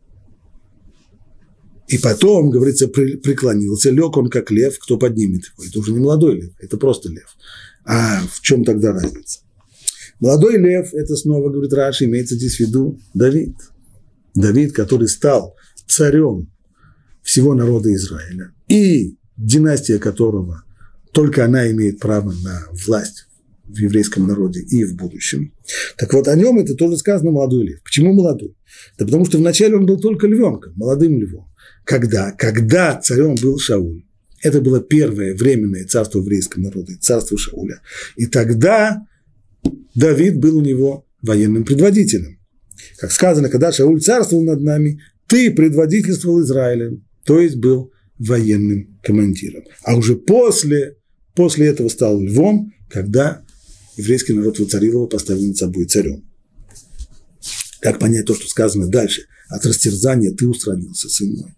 И потом, говорится, преклонился, лег он как лев, кто поднимет его. Это уже не молодой лев, это просто лев. А в чем тогда разница? Молодой лев, это снова, говорит Раши, имеется здесь в виду Давид. Давид, который стал царем всего народа Израиля. И династия которого, только она имеет право на власть в еврейском народе и в будущем. Так вот, о нем это тоже сказано молодой лев. Почему молодой? Да потому что вначале он был только львенком, молодым львом. Когда царем был Шауль. Это было первое временное царство еврейского народа, царство Шауля. И тогда Давид был у него военным предводителем. Как сказано, когда Шауль царствовал над нами, ты предводительствовал Израилем, то есть был военным командиром. А уже после этого стал львом, когда еврейский народ воцарил его, поставил над собой царем. Как понять то, что сказано дальше? От растерзания ты устранился, сын мой.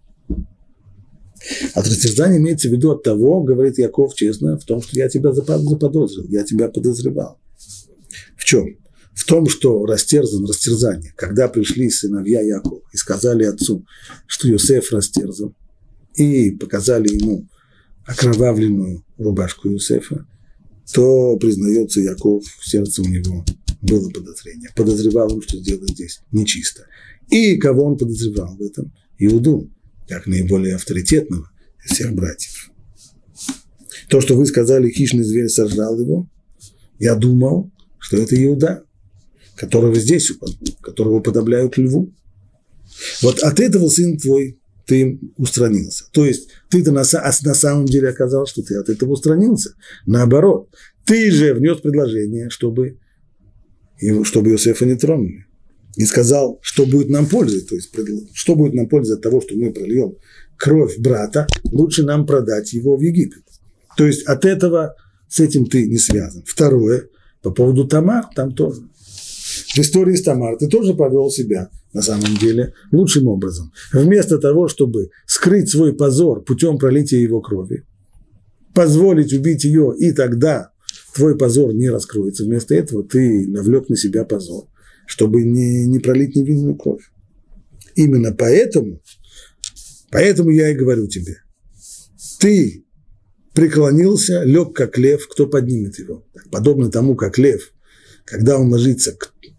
От растерзания имеется в виду от того, говорит Яков честно, в том, что я тебя заподозрил, я тебя подозревал. В чем? В том, что растерзание, когда пришли сыновья Якова и сказали отцу, что Йосеф растерзан, и показали ему окровавленную рубашку Йосефа, то, признается Яков, в сердце у него было подозрение. Подозревал он, что дело здесь нечисто. И кого он подозревал в этом? Иуду, как наиболее авторитетного из всех братьев. То, что вы сказали, хищный зверь сожрал его, я думал, что это Иуда, которого здесь, которого уподобляют льву. Вот от этого, сын твой, ты устранился. То есть, ты-то на самом деле оказалось, что ты от этого устранился. Наоборот, ты же внес предложение, чтобы Йосефа не тронули. И сказал, что будет нам пользы, то есть, что будет нам польза от того, что мы прольем кровь брата, лучше нам продать его в Египет. То есть, от этого с этим ты не связан. Второе, по поводу Тамар, там тоже. В истории с Тамар ты тоже повел себя, на самом деле, лучшим образом. Вместо того, чтобы скрыть свой позор путем пролития его крови, позволить убить ее, и тогда твой позор не раскроется. Вместо этого ты навлек на себя позор, чтобы не пролить невинную кровь. Именно поэтому я и говорю тебе, ты преклонился, лег как лев, кто поднимет его? Подобно тому, как лев, когда он ложится,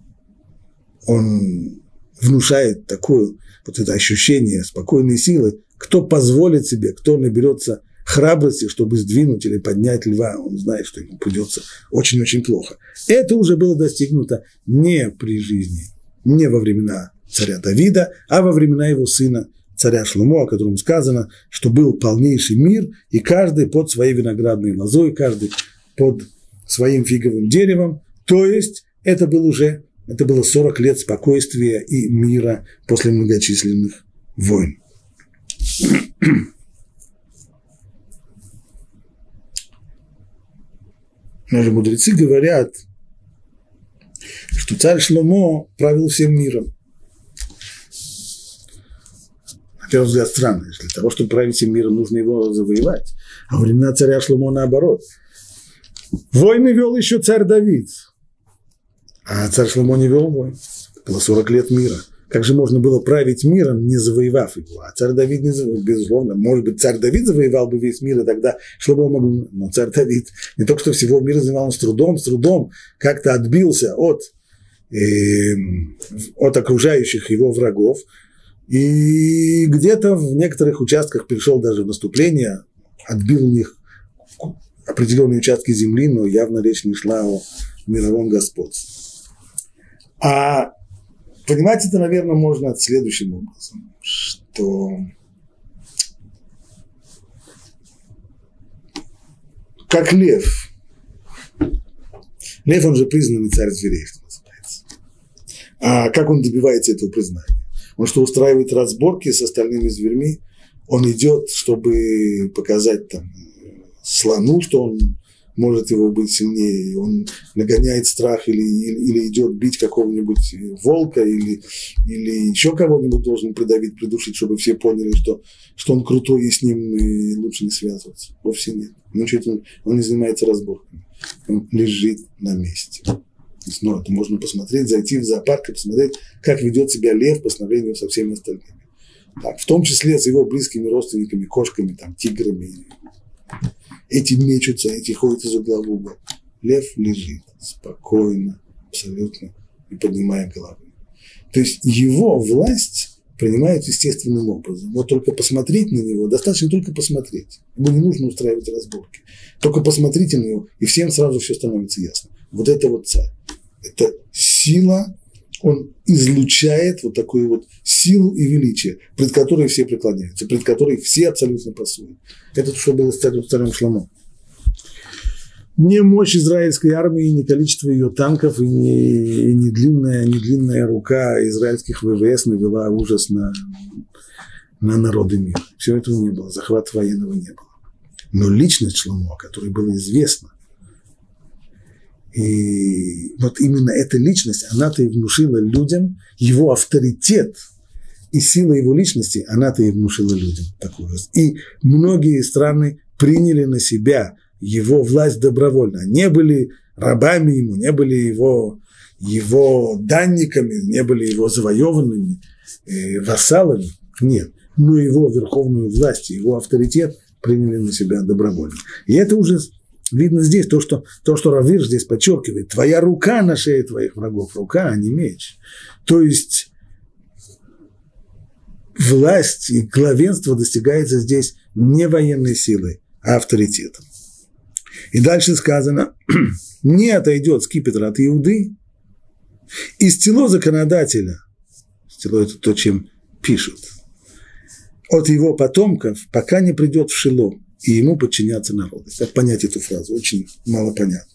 он внушает такое вот это ощущение спокойной силы, кто позволит себе, кто наберется храбрости, чтобы сдвинуть или поднять льва, он знает, что ему придется очень-очень плохо. Это уже было достигнуто не при жизни, не во времена царя Давида, а во времена его сына, царя Шломо, о котором сказано, что был полнейший мир, и каждый под своей виноградной лозой, каждый под своим фиговым деревом. То есть это был уже это было 40 лет спокойствия и мира после многочисленных войн. Наши мудрецы говорят, что царь Шломо правил всем миром. На первый взгляд странно, для того, чтобы править всем миром, нужно его завоевать. А во времена царя Шломо наоборот. Войны вел еще царь Давид, а царь Шломо не вел войн. Было 40 лет мира. Как же можно было править миром, не завоевав его? А царь Давид, не завоевал, безусловно, может быть, царь Давид завоевал бы весь мир, и тогда Шломо мог бы... Но царь Давид не только что всего мира завоевал, он с трудом как-то отбился от окружающих его врагов, и где-то в некоторых участках перешел даже в наступление, отбил у них определенные участки земли, но явно речь не шла о мировом господстве. А понимать это, наверное, можно следующим образом, что как лев, он же признанный царь зверей, что называется. А как он добивается этого признания? Он что, устраивает разборки с остальными зверьми? Он идет, чтобы показать там слону, что он может его быть сильнее, он нагоняет страх или идет бить какого-нибудь волка, или еще кого-нибудь должен придавить, придушить, чтобы все поняли, что он крутой и с ним лучше не связываться. Вовсе нет. Он не занимается разборками. Он лежит на месте. Снова это можно посмотреть, зайти в зоопарк и посмотреть, как ведет себя лев по сравнению со всеми остальными. Так, в том числе с его близкими родственниками, кошками, там, тиграми. Эти мечутся, эти ходят из угла в угол. Лев лежит спокойно, абсолютно, не поднимая головы. То есть его власть принимает естественным образом. Вот только посмотреть на него, достаточно только посмотреть. Ему не нужно устраивать разборки. Только посмотрите на него, и всем сразу все становится ясно. Вот это вот царь. Это сила, он излучает вот такую вот силу и величие, пред которой все преклоняются, пред которой все абсолютно пасуют. Это что было с царем Шломо. Не мощь израильской армии, не количество ее танков и не длинная рука израильских ВВС навела ужас на народы мира. Всего этого не было, захвата военного не было. Но личность Шломо, о которой было известно, и вот именно эта личность, она-то и внушила людям его авторитет, и сила его личности, она-то и внушила людям такую. И многие страны приняли на себя его власть добровольно. Не были рабами ему, не были его данниками, не были его завоеванными вассалами. Нет. Но его верховную власть, его авторитет приняли на себя добровольно. И это уже видно здесь, то, что Рав Ирш здесь подчеркивает. Твоя рука на шее твоих врагов, рука, а не меч. То есть власть и главенство достигается здесь не военной силой, а авторитетом. И дальше сказано, не отойдет скипетр от Иуды, и стело законодателя, стело это то, чем пишут, от его потомков, пока не придет в Шило, и ему подчинятся народы. Как понять эту фразу? Очень малопонятная.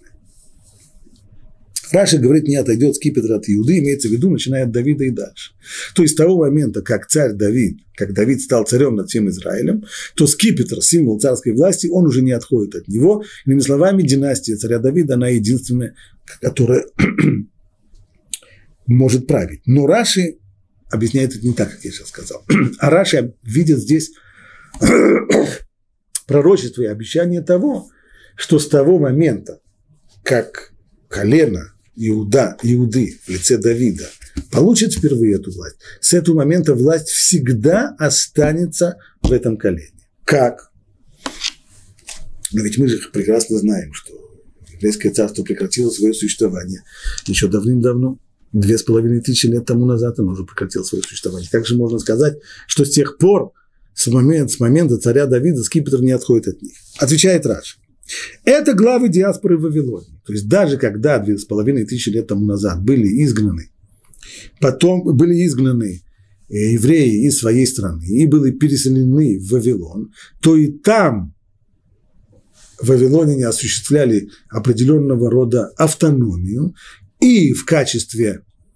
Раши говорит, не отойдет скипетр от Иуды, имеется в виду, начиная от Давида и дальше. То есть с того момента, как царь Давид, как Давид стал царем над всем Израилем, то скипетр, символ царской власти, он уже не отходит от него. Иными словами, династия царя Давида, она единственная, которая может править. Но Раши объясняет это не так, как я сейчас сказал. А Раши видит здесь пророчество и обещание того, что с того момента, как колено Иуды в лице Давида получит впервые эту власть, с этого момента власть всегда останется в этом колене. Как? Но ведь мы же прекрасно знаем, что еврейское царство прекратило свое существование еще давным-давно. 2500 лет тому назад оно уже прекратило свое существование. Как же можно сказать, что с тех пор, с момента царя Давида, скипетр не отходит от них? Отвечает Раши. Это главы диаспоры в Вавилоне. То есть даже когда 2500 лет тому назад были изгнаны евреи из своей страны и были переселены в Вавилон, то и там вавилоняне осуществляли определенного рода автономию, и в качестве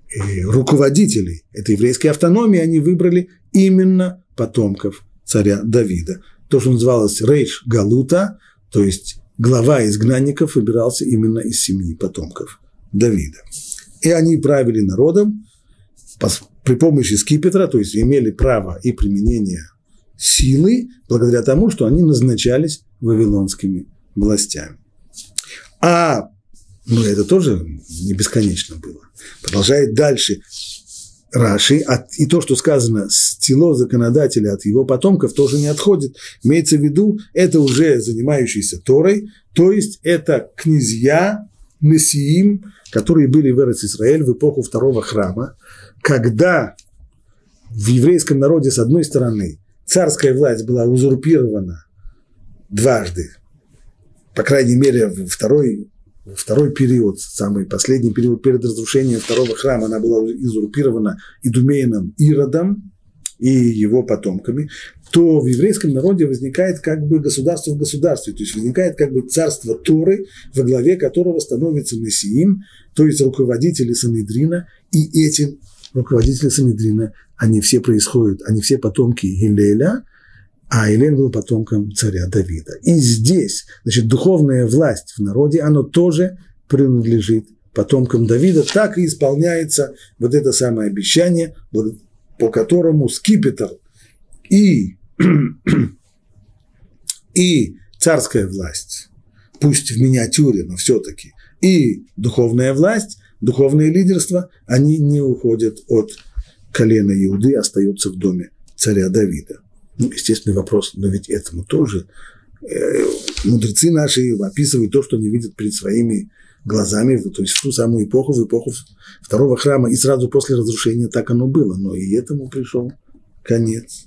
руководителей этой еврейской автономии, они выбрали именно потомков царя Давида. То, что называлось Рейш Галута, то есть глава изгнанников, выбирался именно из семьи потомков Давида. И они правили народом при помощи скипетра, то есть имели право и применение силы, благодаря тому, что они назначались вавилонскими властями. Это тоже не бесконечно было. Продолжает дальше Раши, и то, что сказано с тело законодателя от его потомков, тоже не отходит. Имеется в виду, это уже занимающиеся Торой, то есть это князья, Несиим, которые были в Эрец-Исраэль в эпоху второго храма, когда в еврейском народе, с одной стороны, царская власть была узурпирована дважды, по крайней мере, второй период, самый последний период перед разрушением второго храма, она была узурпирована идумеяном Иродом и его потомками, то в еврейском народе возникает как бы государство в государстве, то есть возникает как бы царство Торы, во главе которого становится Несиим, то есть руководители Санедрина, и эти руководители Санедрина, они все потомки Гилеля, а Илель был потомком царя Давида. И здесь, духовная власть в народе, она тоже принадлежит потомкам Давида. Так и исполняется вот это самое обещание, по которому скипетр и царская власть, пусть в миниатюре, но все-таки, и духовная власть, духовное лидерство, они не уходят от колена Иуды, остаются в доме царя Давида. Естественный вопрос, но ведь этому тоже мудрецы наши описывают то, что они видят перед своими глазами, то есть в ту самую эпоху, в эпоху второго храма, и сразу после разрушения так оно было, но и этому пришел конец.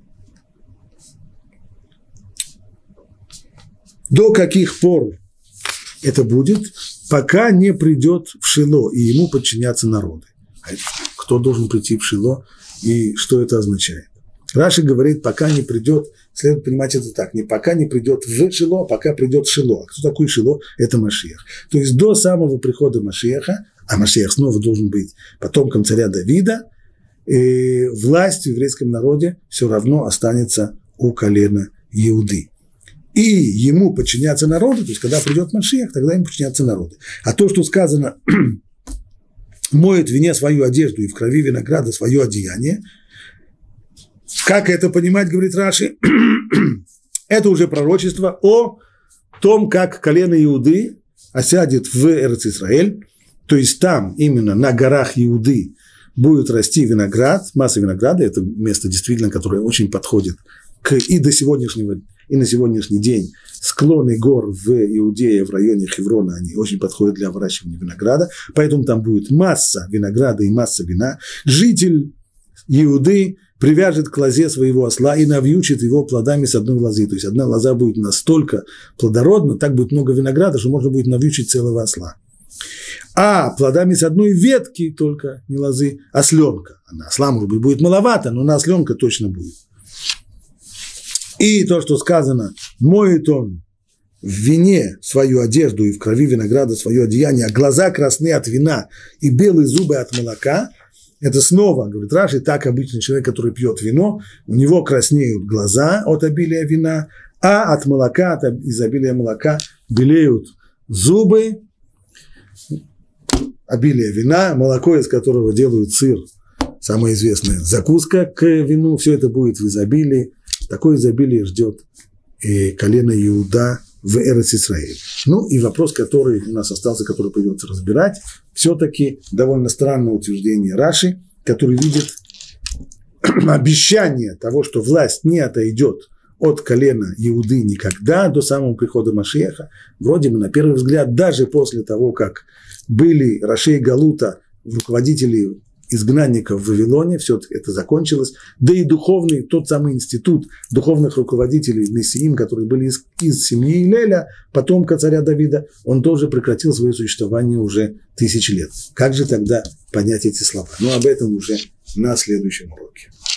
До каких пор это будет, пока не придет в Шило, и ему подчинятся народы. Кто должен прийти в Шило, и что это означает? Раши говорит, пока не придет, следует понимать это так, не пока не придет в Шило, а пока придет Шило. Кто такой Шило? Это Машиах. То есть до самого прихода Машиаха, а Машиах снова должен быть потомком царя Давида, власть в еврейском народе все равно останется у колена Иуды. И ему подчинятся народы, то есть когда придет Машиах, тогда ему подчинятся народы. А то, что сказано, моет в вине свою одежду и в крови винограда свое одеяние, как это понимать, говорит Раши, это уже пророчество о том, как колено Иуды осядет в Эрец-Исраэль, то есть там, именно на горах Иуды, будет расти виноград, масса винограда, это место действительно, которое очень подходит и на сегодняшний день склоны гор в Иудее, в районе Хеврона, они очень подходят для выращивания винограда, поэтому там будет масса винограда и масса вина. Житель Иуды привяжет к лозе своего осла и навьючит его плодами с одной лозы. То есть одна лоза будет настолько плодородна, так будет много винограда, что можно будет навьючить целого осла. А плодами с одной ветки только, не лозы, осленка. А на осла, может быть, будет маловато, но на осленка точно будет. И то, что сказано, моет он в вине свою одежду и в крови винограда свое одеяние, а глаза красны от вина и белые зубы от молока, это снова, говорит Раши, так обычный человек, который пьет вино, у него краснеют глаза от обилия вина, а от молока, от изобилия молока белеют зубы, обилие вина, молоко, из которого делают сыр, самая известная закуска к вину, все это будет в изобилии. Такое изобилие ждет колено Иуда в Эрец-Исраэль. Ну и вопрос, который у нас остался, который придется разбирать, все-таки довольно странное утверждение Раши, который видит обещание того, что власть не отойдет от колена Иуды никогда до самого прихода Машиаха. Вроде бы, на первый взгляд, даже после того, как были Рашей Галута, руководители изгнанников в Вавилоне, все это закончилось, да и духовный, тот самый институт духовных руководителей Несиим, которые были из семьи Илеля, потомка царя Давида, он тоже прекратил свое существование уже 1000 лет. Как же тогда понять эти слова? Но об этом уже на следующем уроке.